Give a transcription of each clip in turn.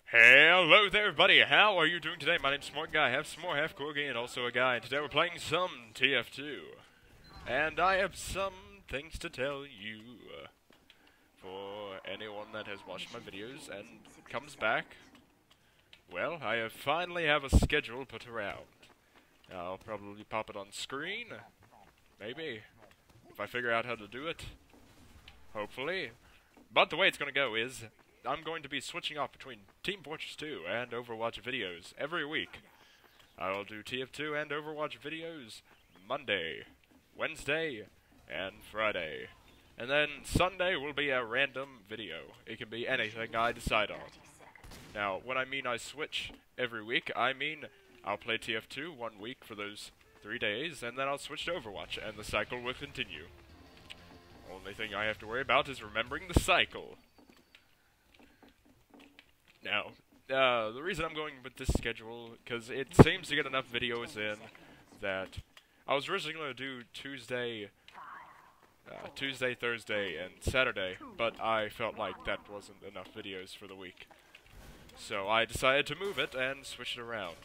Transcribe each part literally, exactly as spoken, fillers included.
Hello there, everybody. How are you doing today? My name's Smart Guy, half smart, half corgi, and also a guy. And today we're playing some T F two. And I have some things to tell you. Uh, for anyone that has watched my videos and comes back, well, I have finally have a schedule put around. I'll probably pop it on screen. Maybe. If I figure out how to do it. Hopefully. But the way it's going to go is, I'm going to be switching off between Team Fortress two and Overwatch videos every week. I will do T F two and Overwatch videos Monday, Wednesday, and Friday. And then Sunday will be a random video. It can be anything I decide on. Now, when I mean I switch every week, I mean I'll play T F two one week for those three days, and then I'll switch to Overwatch, and the cycle will continue. Only thing I have to worry about is remembering the cycle. Now, uh, the reason I'm going with this schedule, because it seems to get enough videos in that I was originally going to do Tuesday, uh, Tuesday, Thursday, and Saturday, but I felt like that wasn't enough videos for the week. So I decided to move it and switch it around.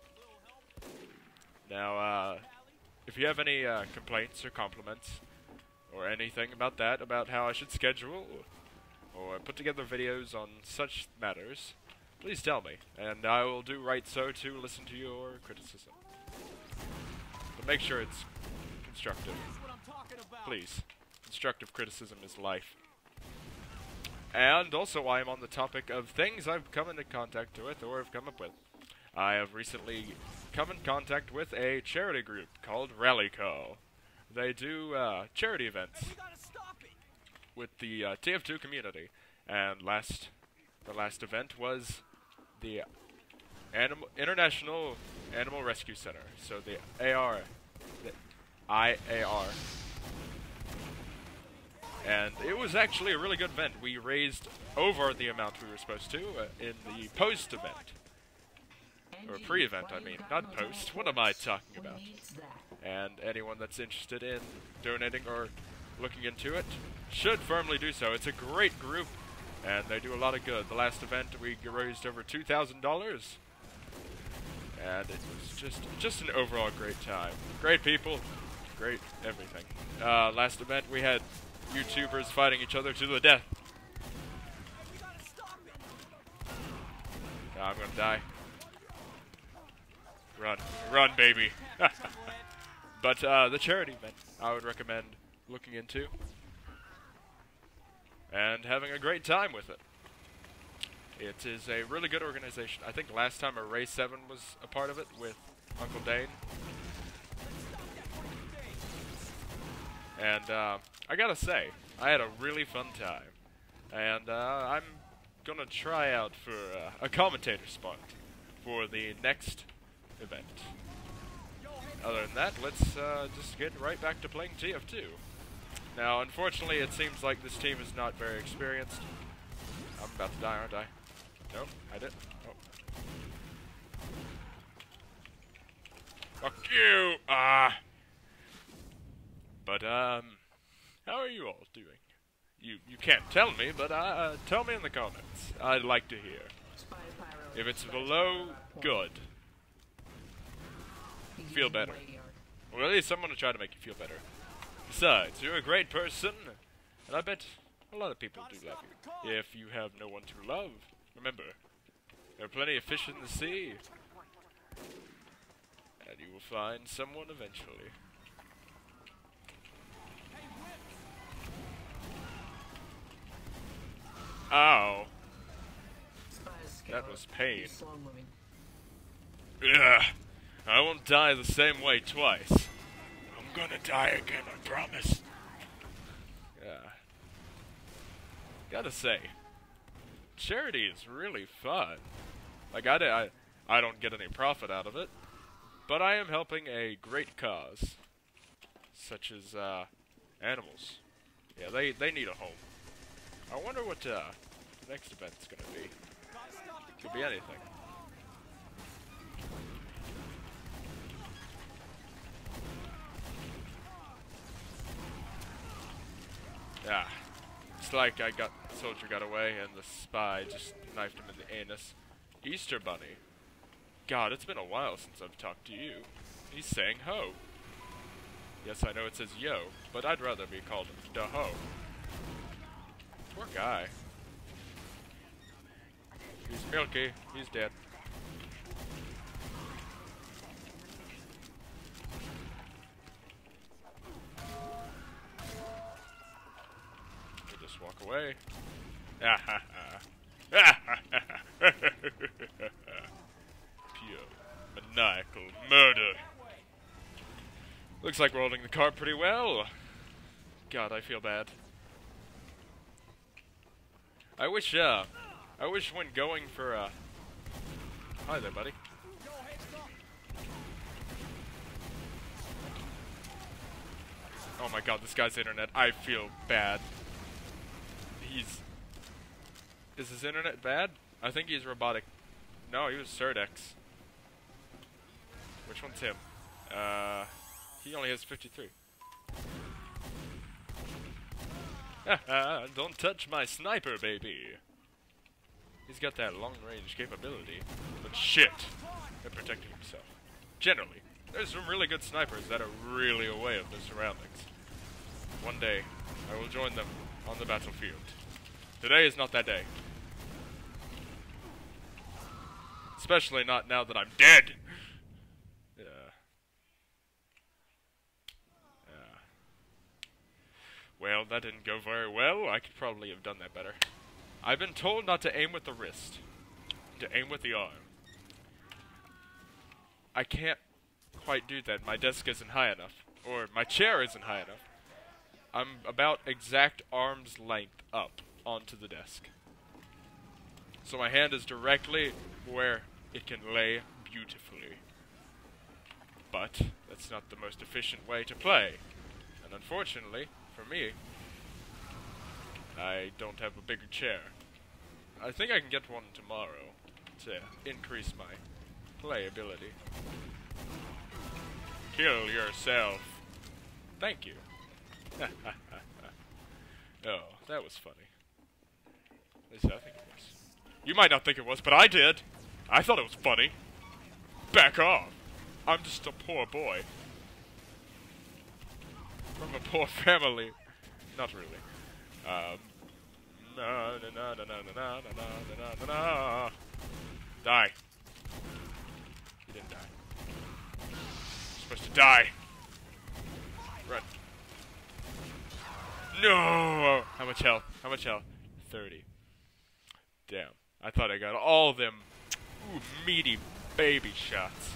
Now, uh, if you have any uh, complaints or compliments, or anything about that, about how I should schedule, or put together videos on such matters, please tell me, and I will do right so to listen to your criticism. But make sure it's constructive. Please. Constructive criticism is life. And also I am on the topic of things I've come into contact with or have come up with. I have recently come in contact with a charity group called Rally Call. They do uh, charity events with the uh, T F two community, and last the last event was the Animal International Animal Rescue Center, so the A R, the I A R, and it was actually a really good event. We raised over the amount we were supposed to uh, in the post event, or pre-event, I mean, not post. What am I talking about? And anyone that's interested in donating or looking into it should firmly do so. It's a great group, and they do a lot of good. The last event, we raised over two thousand dollars, and it was just just an overall great time. Great people, great everything. Uh, last event, we had YouTubers fighting each other to the death. Now I'm gonna die. Run. Run, baby. But uh, the charity event, I would recommend looking into and having a great time with it. It is a really good organization. I think last time Array seven was a part of it with Uncle Dane. And uh, I gotta say, I had a really fun time. And uh, I'm gonna try out for uh, a commentator spot for the next event. Other than that, let's uh, just get right back to playing T F two. Now, unfortunately, it seems like this team is not very experienced. I'm about to die, aren't I? No, I didn't. Oh. Fuck you! Ah! But, um, how are you all doing? You you can't tell me, but uh, tell me in the comments. I'd like to hear. If it's below, good. Feel better. Or at least I'm going to try to make you feel better. Besides, you're a great person, and I bet a lot of people do love you. If you have no one to love, remember, there are plenty of fish in the sea, and you will find someone eventually. Ow. That was pain. Ugh. I won't die the same way twice. I'm gonna die again, I promise. Yeah. Gotta say, charity is really fun. Like, I, I, I don't get any profit out of it, but I am helping a great cause, such as, uh, animals. Yeah, they, they need a home. I wonder what, uh, the next event's gonna be. Could be anything. Yeah. It's like I got, the soldier got away and the spy just knifed him in the anus. Easter Bunny. God, it's been a while since I've talked to you. He's saying ho. Yes, I know it says yo, but I'd rather be called da ho. Poor guy. He's milky. He's dead. We'll just walk away. Pure maniacal murder. Looks like we're holding the cart pretty well. God, I feel bad. I wish, uh, I wish when going for, uh... Hi there, buddy. Oh my god, this guy's internet. I feel bad. He's... Is his internet bad? I think he's robotic. No, he was Surdex. Which one's him? Uh... He only has fifty-three. Haha, don't touch my sniper, baby. He's got that long-range capability. But shit, at protecting himself. Generally, there's some really good snipers that are really aware of their surroundings. One day, I will join them on the battlefield. Today is not that day. Especially not now that I'm dead. Yeah. Yeah. Well, that didn't go very well. I could probably have done that better. I've been told not to aim with the wrist. To aim with the arm. I can't quite do that. My desk isn't high enough. Or my chair isn't high enough. I'm about exact arm's length up onto the desk. So my hand is directly where it can lay beautifully. But that's not the most efficient way to play. And unfortunately, for me, I don't have a bigger chair. I think I can get one tomorrow to increase my playability. Kill yourself. Thank you. Oh, that was funny. At least I think it was. You might not think it was, but I did. I thought it was funny. Back off. I'm just a poor boy. From a poor family. Not really. Um. Na na na na na na na na na na. Die. You didn't die. You're supposed to die. Run. No! How much health? How much health? thirty. Damn. I thought I got all them ooh, meaty baby shots.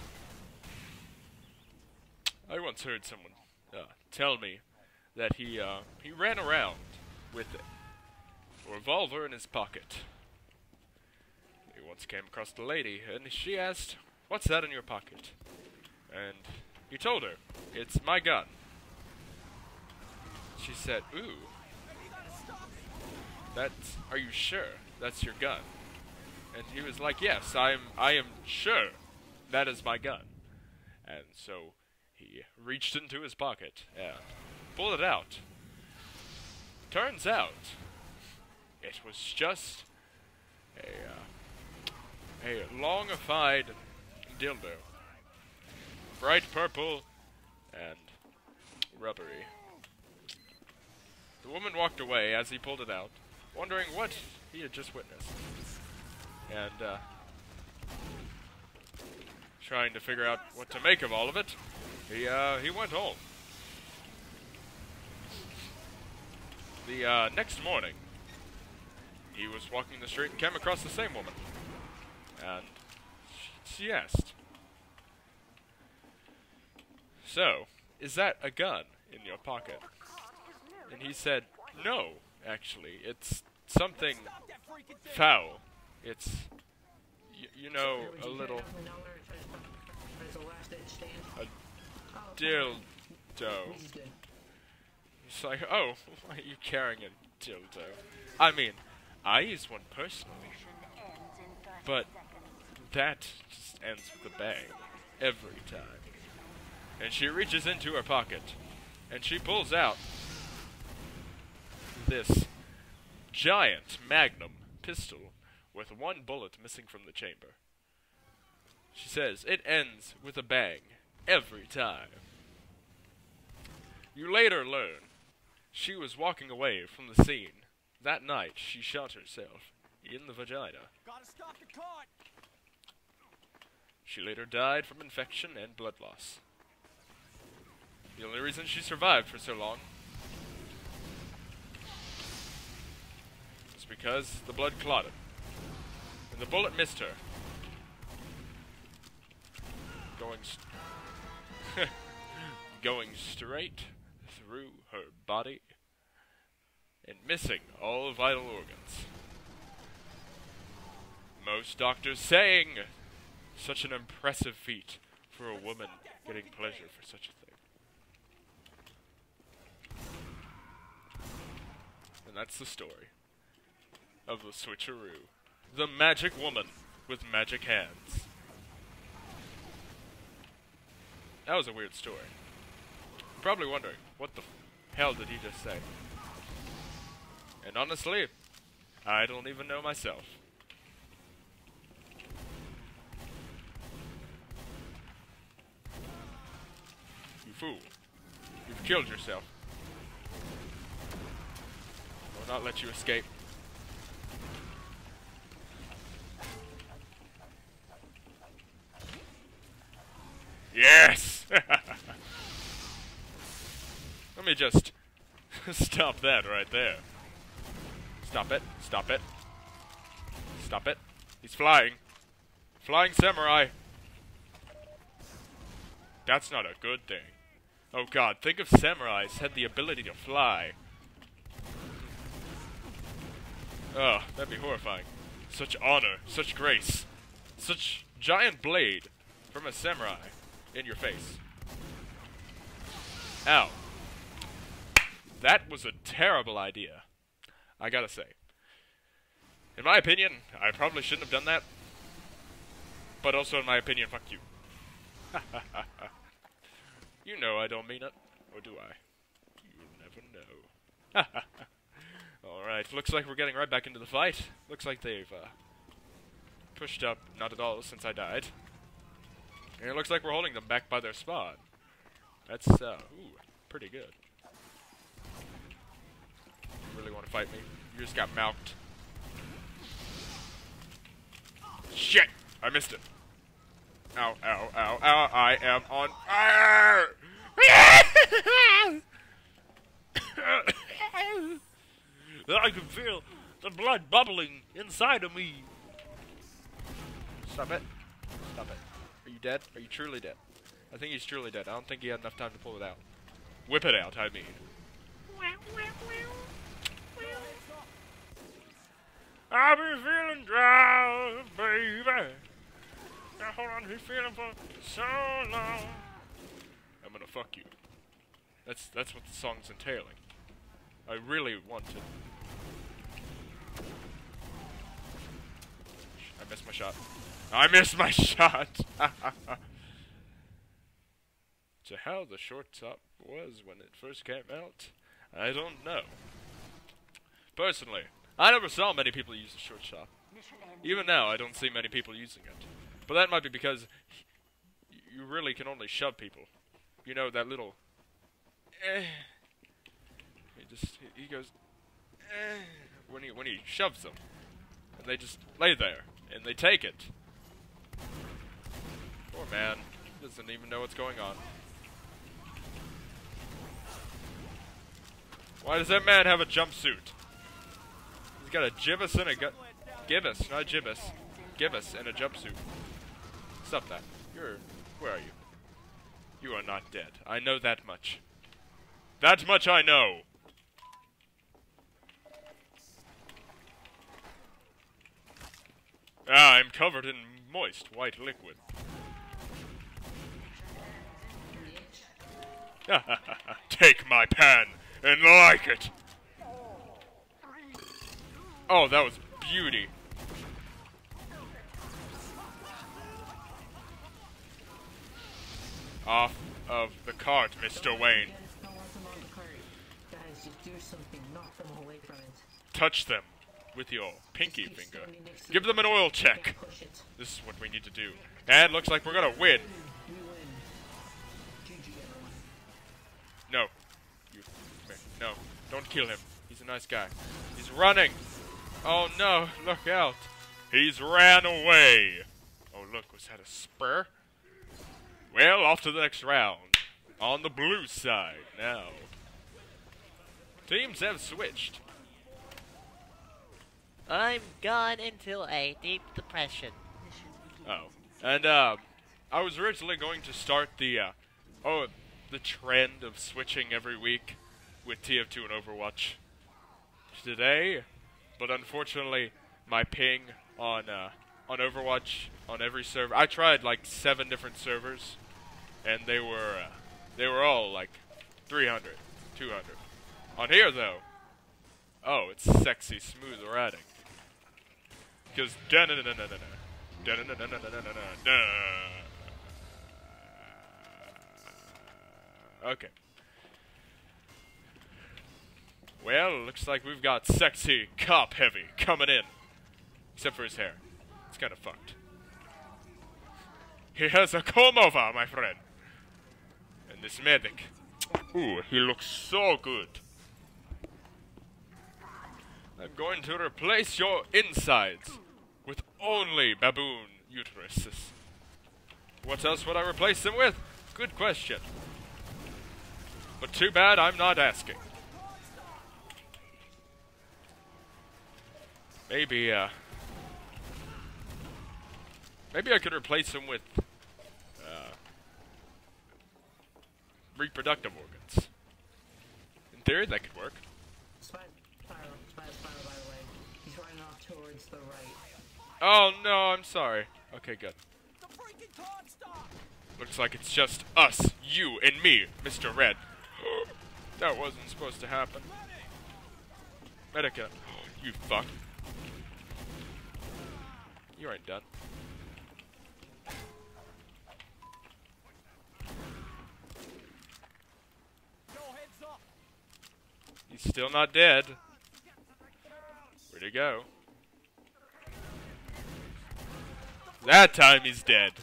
I once heard someone uh, tell me that he uh, he ran around with a revolver in his pocket. He once came across the lady, and she asked, "What's that in your pocket?" And he told her, "It's my gun." She said, "Ooh, that's, are you sure that's your gun?" And he was like, "Yes, I'm, I am sure that is my gun." And so he reached into his pocket and pulled it out. Turns out, it was just a, uh, a longified dildo. Bright purple and rubbery. The woman walked away as he pulled it out, wondering what he had just witnessed. And, uh, trying to figure out what to make of all of it, he, uh, he went home. The, uh, next morning, he was walking the street and came across the same woman. And she, she asked, "So, is that a gun in your pocket?" And he said, "No, actually, it's something foul. It's, y you know, a little, a dildo." He's like, "Oh, why are you carrying a dildo?" I mean, I use one personally, but that just ends with a bang every time. And she reaches into her pocket, and she pulls out this giant magnum pistol with one bullet missing from the chamber. She says, it ends with a bang. Every time. You later learn she was walking away from the scene. That night, she shot herself in the vagina. Gotta stop the cart. She later died from infection and blood loss. The only reason she survived for so long is because the blood clotted. And the bullet missed her. Going, st going straight through her body and missing all vital organs. Most doctors saying such an impressive feat for a woman getting pleasure for such a thing. And that's the story of the switcheroo. The magic woman with magic hands. That was a weird story. You're probably wondering, what the f hell did he just say? And honestly, I don't even know myself. You fool. You've killed yourself. I will not let you escape. Yes! Let me just stop that right there. Stop it. Stop it. Stop it. He's flying. Flying samurai. That's not a good thing. Oh god, think if samurais had the ability to fly. Oh, that'd be horrifying. Such honor, such grace, such giant blade from a samurai in your face. Ow. That was a terrible idea, I gotta say. In my opinion, I probably shouldn't have done that. But also in my opinion, fuck you. You know I don't mean it. Or do I? You never know. Alright, looks like we're getting right back into the fight. Looks like they've uh, pushed up not at all since I died. And it looks like we're holding them back by their spawn. That's, uh, ooh, pretty good. You really want to fight me? You just got mouthed. Shit! I missed it. Ow, ow, ow, ow, I am on fire! I can feel the blood bubbling inside of me. Stop it. Stop it. Are you dead? Are you truly dead? I think he's truly dead. I don't think he had enough time to pull it out. Whip it out, I mean. I've been feeling dry, baby. Now hold on, been feeling for so long. I'm gonna fuck you. That's that's what the song's entailing. I really want to. I missed my shot. I missed my shot! So how the short top was when it first came out, I don't know. Personally, I never saw many people use the short shot. Even now, I don't see many people using it. But that might be because you really can only shove people. You know, that little... Eh. He just... He goes... Eh, when he, when he shoves them. And they just lay there. And they take it. Poor man. He doesn't even know what's going on. Why does that man have a jumpsuit? He's got a gibbous and a gu- gibbous, not gibbous. Gibbous and a jumpsuit. Stop that. You're... Where are you? You are not dead. I know that much. That much I know! Ah, I'm covered in moist white liquid. Take my pan and like it! Oh, that was beauty. Off of the cart, Mister Wayne. Touch them with your pinky finger. Give them an oil check. This is what we need to do. And looks like we're gonna win. We win. G G, everyone. No. You. No. Don't kill him. He's a nice guy. He's running. Oh no. Look out. He's ran away. Oh look. Was that a spur? Well, off to the next round. On the blue side now. Teams have switched. I'm gone into a deep depression. Oh. And, uh, I was originally going to start the, uh, oh, the trend of switching every week with T F two and Overwatch today, but unfortunately, my ping on, uh, on Overwatch, on every server, I tried, like, seven different servers, and they were, uh, they were all, like, three hundred, two hundred. On here, though, oh, it's sexy, smooth riding. Because, da-na-na-na-na-na-na. Da-na-na-na-na-na-na-na. Okay. Well, looks like we've got sexy cop heavy coming in. Except for his hair. It's kind of fucked. He has a comb over, my friend. And this medic. Ooh, he looks so good. I'm going to replace your insides with only baboon uteruses. What else would I replace them with? Good question. But too bad I'm not asking. Maybe, uh... Maybe I could replace them with... Uh... reproductive organs. In theory, that could work. Spider, Spider, Spider, Spider, by the way. He's running off towards the right. Oh, no, I'm sorry. Okay, good. Looks like it's just us, you, and me, Mister Red. That wasn't supposed to happen. Medica. You fuck. You ain't done. He's still not dead. Where'd he go? That time he's dead.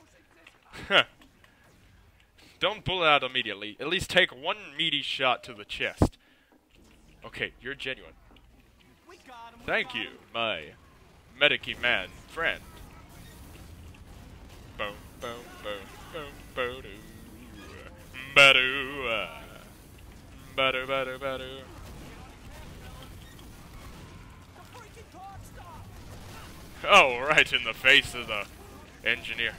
Don't pull it out immediately. At least take one meaty shot to the chest. Okay, you're genuine. Thank you, my medic-y man friend. Boom, boom, boom, boom, boom, ba-doo, uh, ba-doo, ba-doo, ba-doo. Oh, right in the face of the engineer.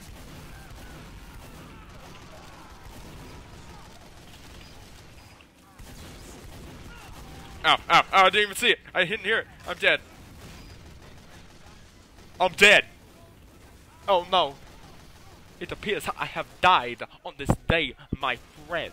Ow, ow, ow, I didn't even see it. I didn't hear it. I'm dead. I'm dead. Oh no. It appears I have died on this day, my friends.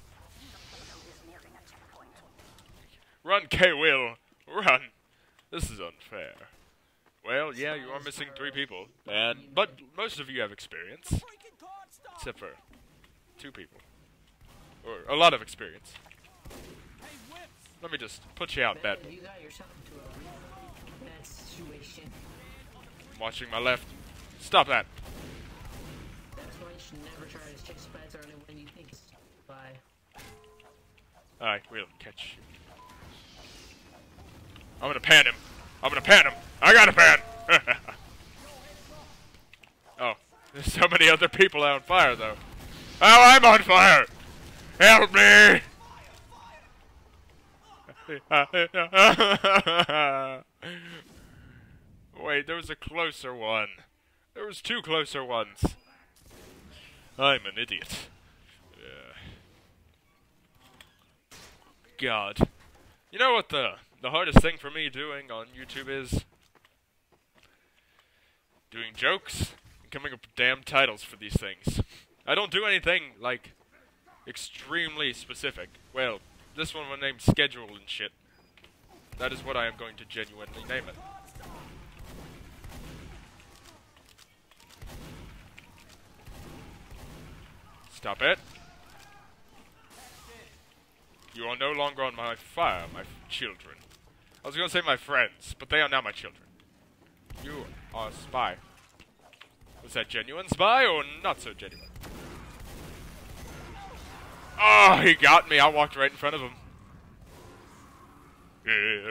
Run, K-Will. Run. This is unfair. Well, yeah, you are missing three people. and But most of you have experience. Except for two people. Or a lot of experience. Let me just put you out, bad. You got yourself into a bad situation. I'm watching my left. Stop that. That's why you should never try to chase bats or when you think it's by. Alright, we'll catch you. I'm gonna pan him. I'm gonna pan him. I got a pan! Oh, there's so many other people on fire, though. Oh, I'm on fire! Help me! Wait, there was a closer one. There was two closer ones. I'm an idiot. Yeah. God. You know what the the hardest thing for me doing on YouTube is? Doing jokes and coming up with damn titles for these things. I don't do anything, like, extremely specific. Well, this one was named Scedule and shit. That is what I am going to genuinely name it. Stop it. You are no longer on my fire, my children. I was gonna say my friends, but they are now my children. You are a spy. Was that genuine spy or not so genuine? Oh, he got me. I walked right in front of him. I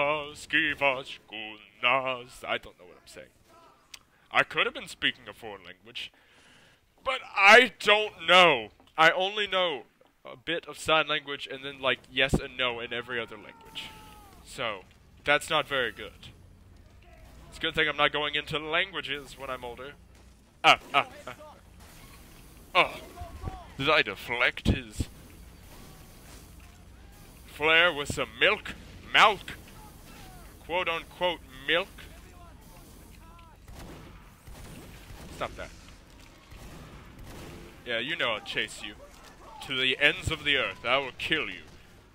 don't know what I'm saying. I could have been speaking a foreign language, but I don't know. I only know a bit of sign language and then like yes and no in every other language. So, that's not very good. It's a good thing I'm not going into languages when I'm older. Ah, ah, ah. Oh, did I deflect his flare with some milk? Milk? Quote unquote milk? Stop that. Yeah, you know I'll chase you. To the ends of the earth. I will kill you.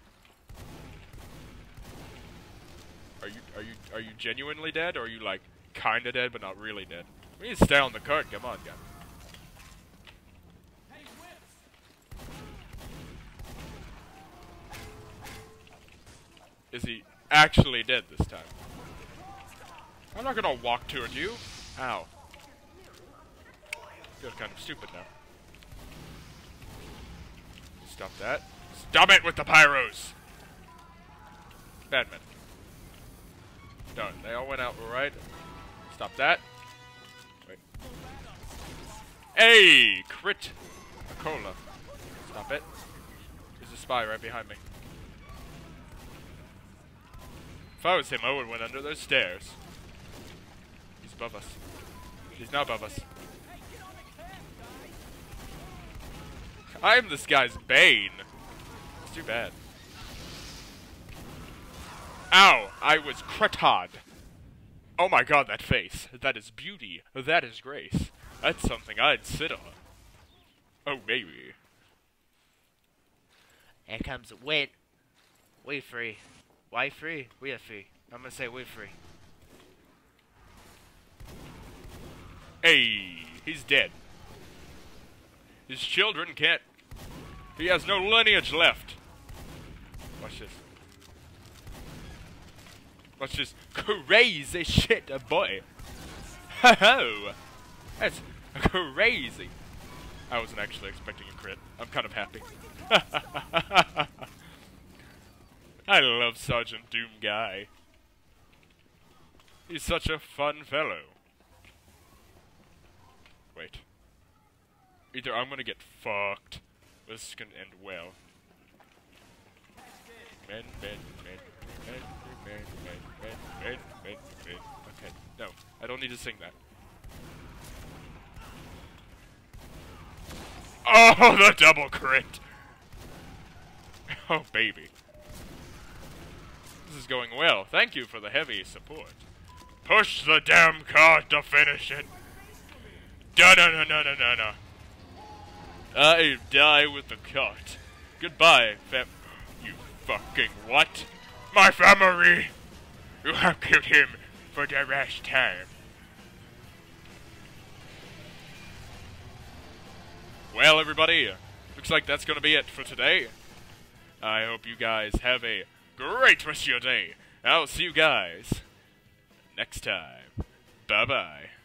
Are you are you are you genuinely dead, or are you like kinda dead but not really dead? We need to stay on the cart, come on, guy. Is he actually dead this time? I'm not gonna walk toward you. Ow. Feels kind of stupid now. Stop that. Stop it with the pyros! Batman. Done. They all went out right. Stop that. Wait. Hey! Crit! A cola. Stop it. There's a spy right behind me. If I was him, I would have went under those stairs. He's above us. He's not above us. I'm this guy's bane. It's too bad. Ow! I was critted. Oh my god, that face. That is beauty. That is grace. That's something I'd sit on. Oh, baby. Here comes win. We free. Why free? We are free. I'm gonna say we free. Hey, he's dead. His children can't. He has no lineage left. Watch this. Watch this crazy shit, boy. Ho ho! That's crazy. I wasn't actually expecting a crit. I'm kind of happy. I love Sergeant Doom Guy. He's such a fun fellow. Wait. Either I'm gonna get fucked, or this is gonna end well. Men, men, men, men, men, men, men, men, men, men. Okay, no, I don't need to sing that. Oh, the double crit! Oh, baby. This is going well. Thank you for the heavy support. Push the damn cart to finish it. Da da da da da da da. I die with the cart. Goodbye, fam. You fucking what? My family! You have killed him for the last time. Well, everybody, looks like that's gonna be it for today. I hope you guys have a great rest of your day. I'll see you guys next time. Bye-bye.